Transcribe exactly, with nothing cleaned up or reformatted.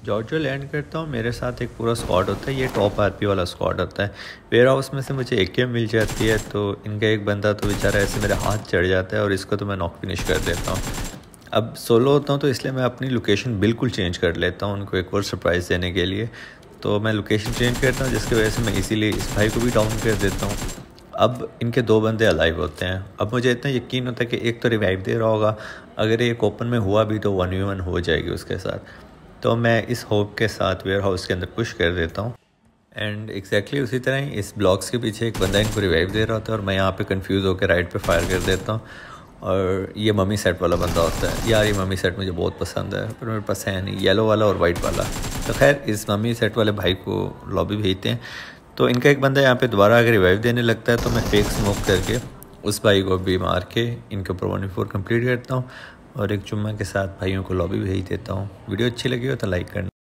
Georgia land करता हूँ, मेरे साथ एक पूरा स्क्वाड होता है। ये टॉप आरपी वाला स्क्वाड होता है। वेयर हाउस में से मुझे एक गेम मिल जाती है, तो इनका एक बंदा तो बेचारा ऐसे मेरे हाथ चढ़ जाता है और इसको तो मैं नॉक फिनिश कर देता हूँ। अब सोलो होता हूँ तो इसलिए मैं अपनी लोकेशन बिल्कुल चेंज कर लेता हूँ उनको एक और सरप्राइज़ देने के लिए। तो मैं लोकेशन चेंज करता हूँ, जिसकी वजह से मैं इसीलिए इस भाई को भी डाउन कर देता हूँ। अब इनके दो बंदे अलाइव होते हैं। अब मुझे इतना यकीन होता है कि एक तो रिवाइव दे रहा होगा, अगर एक ओपन में हुआ भी तो वन वी वन हो जाएगी उसके साथ। तो मैं इस होप के साथ वेयर हाउस के अंदर पुश कर देता हूँ। एंड एग्जैक्टली उसी तरह ही इस ब्लॉक्स के पीछे एक बंदा इनको रिवाइव दे रहा होता है और मैं यहाँ पे कंफ्यूज होकर राइट पे फायर कर देता हूँ। और ये मम्मी सेट वाला बंदा होता है। यार ये मम्मी सेट मुझे बहुत पसंद है, पर मेरे पास है नहीं, येलो वाला और वाइट वाला। तो खैर इस मम्मी सेट वाले भाई को लॉबी भेजते हैं। तो इनका एक बंदा यहाँ पे दोबारा अगर रिवाइव देने लगता है तो मैं फेक स्मोक करके उस भाई को भी मार के इनके ऊपर वन फोर कंप्लीट करता हूँ और एक चुम्मा के साथ भाइयों को लॉबी भेज देता हूँ। वीडियो अच्छी लगी हो तो लाइक करना।